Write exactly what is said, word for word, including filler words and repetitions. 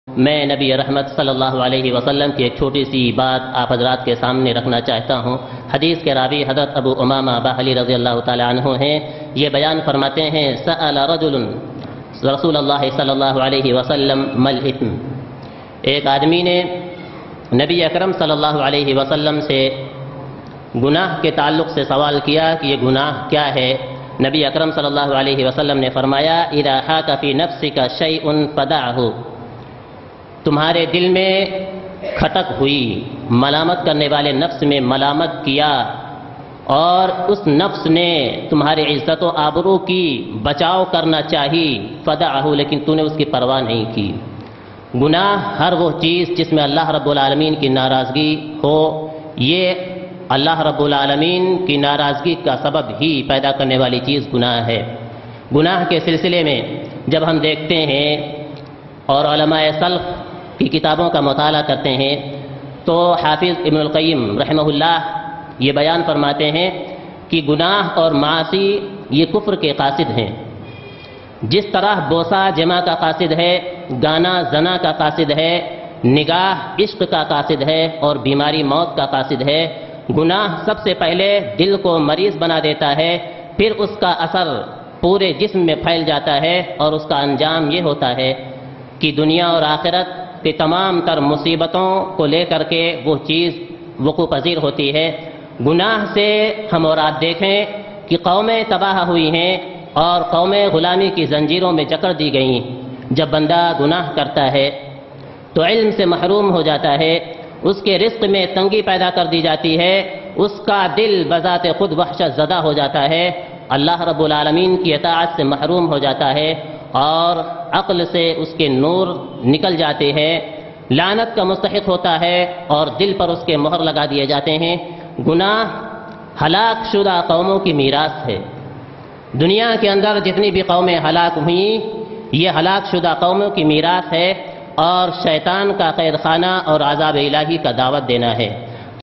میں نبی رحمت صلی اللہ علیہ وسلم کی ایک چھوٹی سی بات آپ حضرات کے سامنے رکھنا چاہتا ہوں۔ حدیث کے راوی حضرت ابو امامہ باہلی رضی اللہ تعالی عنہ ہیں۔ یہ بیان فرماتے ہیں سأل رجل رسول اللہ صلی اللہ علیہ وسلم مل اثم، ایک آدمی نے نبی اکرم صلی اللہ علیہ وسلم سے گناہ کے تعلق سے سوال کیا کہ یہ گناہ کیا ہے۔ نبی اکرم صلی اللہ علیہ وسلم نے فرمایا اذا حاک فی نفسک شیء فدعہ، تمہارے دل میں کھٹک ہوئی، ملامت کرنے والے نفس میں ملامت کیا اور اس نفس نے تمہاری عزت و آبرو کی بچاؤ کرنا چاہی، فدعہ، لیکن تو نے اس کی پرواہ نہیں کی۔ گناہ ہر وہ چیز جس میں اللہ رب العالمین کی ناراضگی ہو، یہ اللہ رب العالمین کی ناراضگی کا سبب ہی پیدا کرنے والی چیز گناہ ہے۔ گناہ کے سلسلے میں جب ہم دیکھتے ہیں اور علماء سلف کی کتابوں کا مطالعہ کرتے ہیں تو حافظ ابن القیم رحمہ اللہ یہ بیان فرماتے ہیں کہ گناہ اور معاصی یہ کفر کے قاصد ہیں۔ جس طرح بوسہ جمع کا قاصد ہے، گانا زنا کا قاصد ہے، نگاہ عشق کا قاصد ہے اور بیماری موت کا قاصد ہے، گناہ سب سے پہلے دل کو مریض بنا دیتا ہے، پھر اس کا اثر پورے جسم میں پھیل جاتا ہے اور اس کا انجام یہ ہوتا ہے کہ دنیا اور آخرت کہ تمام تر مصیبتوں کو لے کر کے وہ چیز وقوع پذیر ہوتی ہے۔ گناہ سے ہم اور آپ دیکھیں کہ قومیں تباہ ہوئی ہیں اور قومیں غلامی کی زنجیروں میں جکڑ دی گئیں۔ جب بندہ گناہ کرتا ہے تو علم سے محروم ہو جاتا ہے، اس کے رزق میں تنگی پیدا کر دی جاتی ہے، اس کا دل بذات خود وحشت زدہ ہو جاتا ہے، اللہ رب العالمین کی اطاعت سے محروم ہو جاتا ہے اور عقل سے اس کے نور نکل جاتے ہیں، لعنت کا مستحق ہوتا ہے اور دل پر اس کے مہر لگا دیے جاتے ہیں۔ گناہ ہلاک شدہ قوموں کی میراث ہے۔ دنیا کے اندر جتنی بھی قومیں ہلاک ہوئیں یہ ہلاک شدہ قوموں کی میراث ہے اور شیطان کا قید خانہ اور عذاب الہی کا دعوت دینا ہے۔